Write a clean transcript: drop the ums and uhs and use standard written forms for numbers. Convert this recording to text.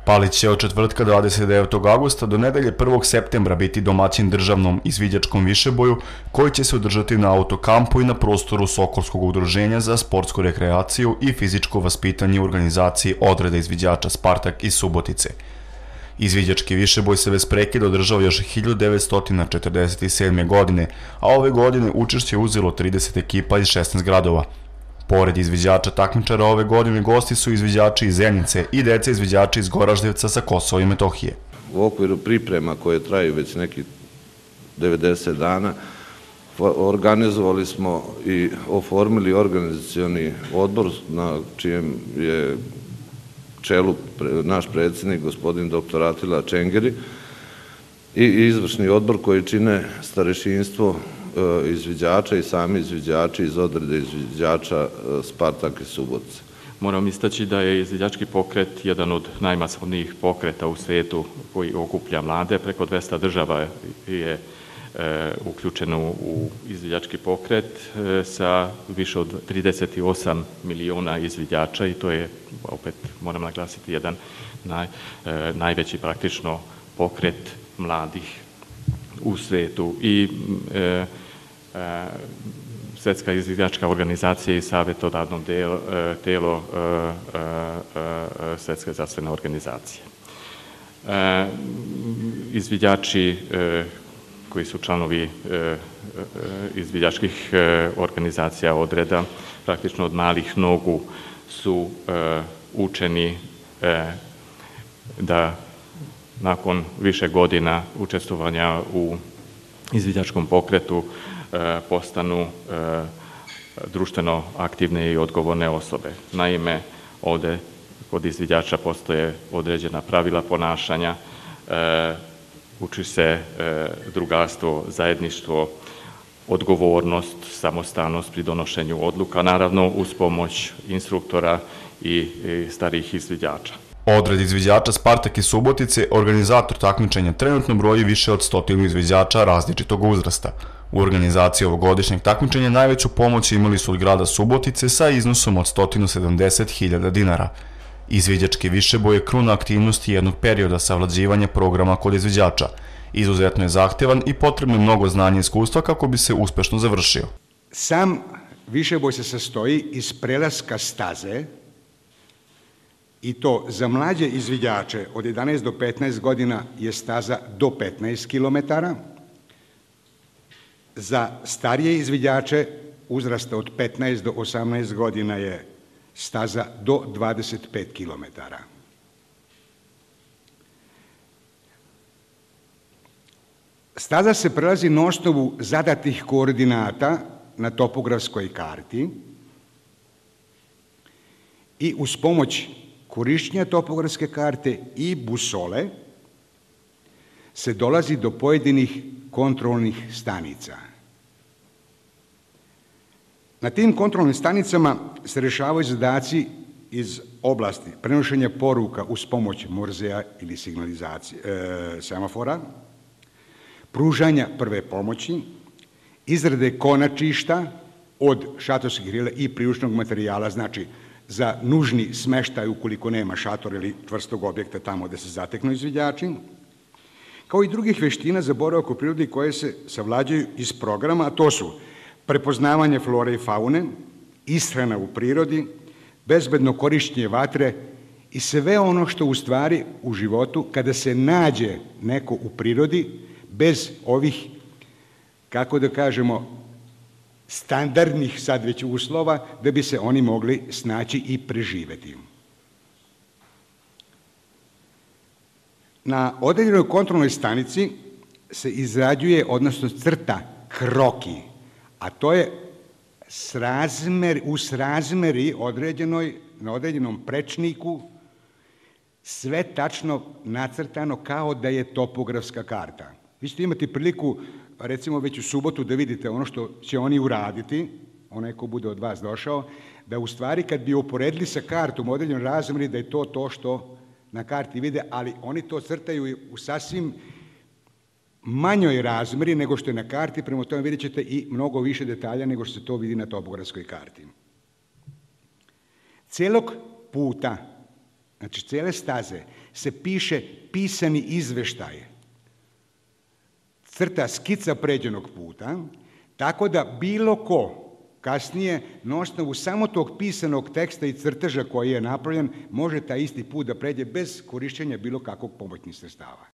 Palić će od četvrtka 29. augusta do nedelje 1. septembra biti domaćin državnom izviđačkom višeboju koji će se održati na autokampu i na prostoru Sokolskog udruženja za sportsku rekreaciju i fizičko vaspitanje u organizaciji odreda izviđača Spartak iz Subotice. Izviđački višeboj se bez prekida održao još 1947. godine, a ove godine učešće uzelo 30 ekipa iz 16 gradova. Pored izviđača takmičara ove godine gosti su izviđači iz Zenice i deca izviđači iz Goraždevca sa Kosova i Metohije. U okviru priprema koje traju već nekih 90 dana organizovali smo i oformili organizacioni odbor na čijem je čelu naš predsjednik gospodin dr. Atila Čengeri i izvršni odbor koji čine starešinstvo izviđača i sami izviđači iz odrede izviđača Spartak iz Subotice. Moram istaći da je izviđački pokret jedan od najmasovnijih pokreta u svijetu koji okuplja mlade. Preko 200 država je uključeno u izviđački pokret sa više od 38 miliona izviđača i to je, opet moram naglasiti, jedan najveći praktično pokret mladih u svijetu. I Svjetska izviđačka organizacija i savjetodavno tijelo Svjetske zdravstvene organizacije. Izviđači koji su članovi izviđačkih organizacija odreda, praktično od malih nogu su učeni da nakon više godina učestvovanja u izviđačkom pokretu postanu društveno aktivne i odgovorne osobe. Naime, ovdje kod izviđača postoje određena pravila ponašanja, uči se drugarstvo, zajedništvo, odgovornost, samostalnost pri donošenju odluka, naravno uz pomoć instruktora i starijih izviđača. Odred izviđača Spartak iz Subotice, organizator takmičenja, trenutno broji više od 100 izviđača različitog uzrasta. U organizaciji ovogodišnjeg takmičenja najveću pomoć imali su od grada Subotice sa iznosom od 170.000 dinara. Izviđački višeboj je kruna aktivnosti jednog perioda savlađivanja programa kod izviđača. Izuzetno je zahtevan i potrebno je mnogo znanja i iskustva kako bi se uspešno završio. Sam višeboj se sastoji iz prelaska staze i to za mlađe izviđače od 11 do 15 godina je staza do 15 km, za starije izviđače uzrasta od 15 do 18 godina je staza do 25 km. Staza se prelazi na osnovu zadatih koordinata na topografskoj karti i uz pomoć korišćenja topografske karte i busole se dolazi do pojedinih kontrolnih stanica. Na tim kontrolnim stanicama se rješavaju zadaci iz oblasti prenošenja poruka uz pomoć Morzea ili semafora, pružanja prve pomoći, izrade konačišta od šatorskih grila i priručnog materijala, znači za nužni smeštaj ukoliko nema šatora ili čvrstog objekta tamo gde se zateknu izviđači, kao i drugih veština za boravak u prirodi koje se savlađuju iz programa, a to su prepoznavanje flore i faune, ishrana u prirodi, bezbedno korišćenje vatre i sve ono što u stvari u životu kada se nađe neko u prirodi bez ovih, kako da kažemo, standardnih sad već uslova da bi se oni mogli snaći i preživeti. Na određenoj kontrolnoj stanici se izrađuje, odnosno crta kroki, a to je u srazmeri određenoj, na određenom prečniku, sve tačno nacrtano kao da je topografska karta. Vi ćete imati priliku, recimo već u subotu, da vidite ono što će oni uraditi, onaj ko bude od vas došao, da u stvari kad bi uporedili sa kartom u određenom razmeri, da je to što na karti vide, ali oni to crtaju u sasvim manjoj razmeri nego što je na karti, prema tome vidjet ćete i mnogo više detalja nego što se to vidi na topografskoj karti. Cijelog puta znači cijele staze, se piše pisani izveštaj, crta skica pređenog puta, tako da bilo ko kasnije na osnovu samo tog pisanog teksta i crteža koji je napravljen može taj isti put da pređe bez korišćenja bilo kakvog pomoćnih sredstava.